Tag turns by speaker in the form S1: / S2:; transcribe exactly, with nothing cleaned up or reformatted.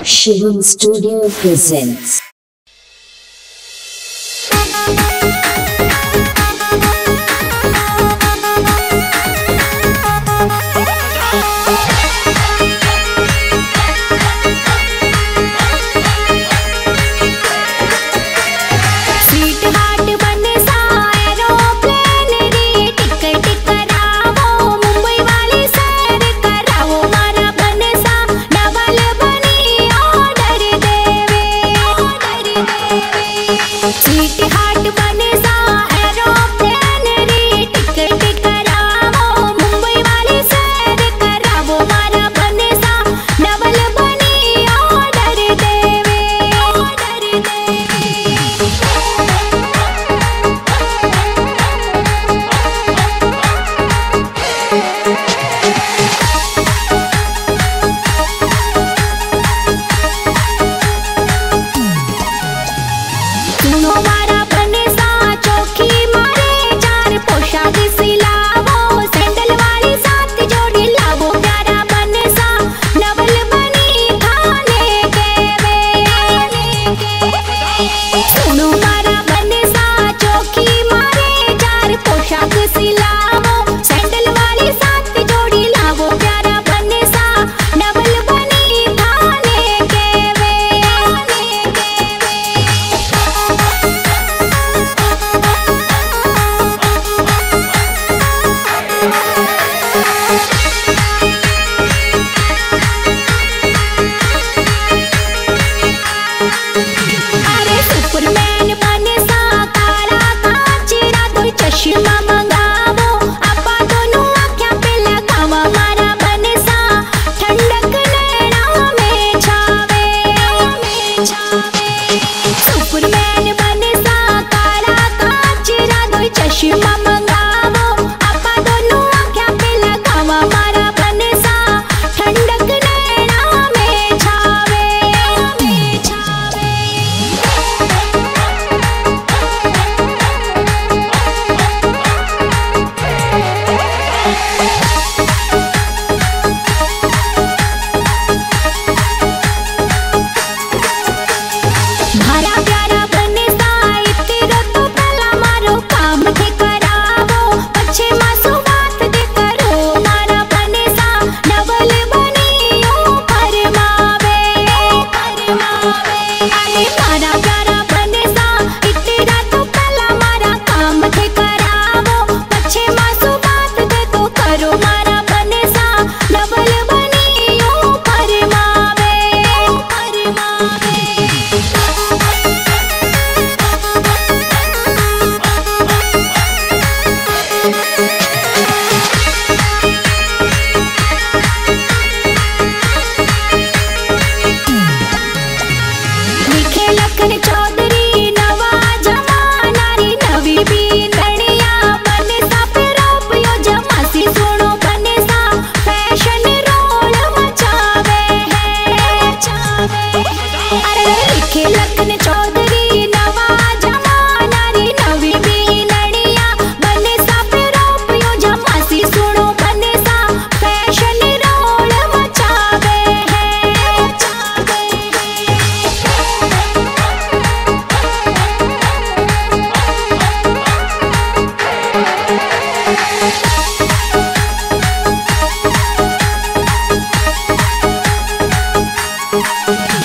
S1: Shivam Studio presents.
S2: Seat हाट बने सा एरोप्लेन रे टिकट करावो मुंबई वाली सैर करावो मारा बने सा डबल बनी ऑर्डर देवे ऑर्डर देवे सुनो मारा बने सा चौकी मारे चार पोशाक सिलावो सैंडल वाली सात जोड़ी लावो प्यारा बने सा डबल बनी खाने के वे सुनो मारा बने सा चौकी मारे चार पोशाक सिलावो सैंडल वाली सात जोड़ी लावो प्यारा बने सा डबल बनी खाने के वे अरे सुपरमैन बने सा काला कांचरा दो चश्मा मंगावो अपा दोनों आँखें पे लगावा मारा बने सा ठंडक नैना में छावे में छावे सुपरमैन बने सा काला कांचरा दो चश्मा मंगावो अपा दोनों आँखें पे लगावा मारा बने सा ठंडक नैना में छावे में छावे मारा प्यारा बने सा इतरो तो पहला मारो काम थे करावो पछे मासो बात दे करो मारा बने सा डबल बनी ओ फरमावे फरमावे अरे मारा प्यारा बने सा इतरा तो पहला मारा काम थे करावो पछे मासो बात दे तो करो मारा बने सा डबल बनी ओ फरमावे फरमावे लिखे लखन चौधरी नवा जमाना री नवी बींदड़िया बने सा पिरोपियो जमासी सुनो बने सा फैशन रोल मचावे है मचावे अरे लिखे लखन चौधरी नवा जमाना री नवी बींदड़िया बने सा पिरोपियो जमासी सुनो बने सा फैशन रोल मचावे है मचावे है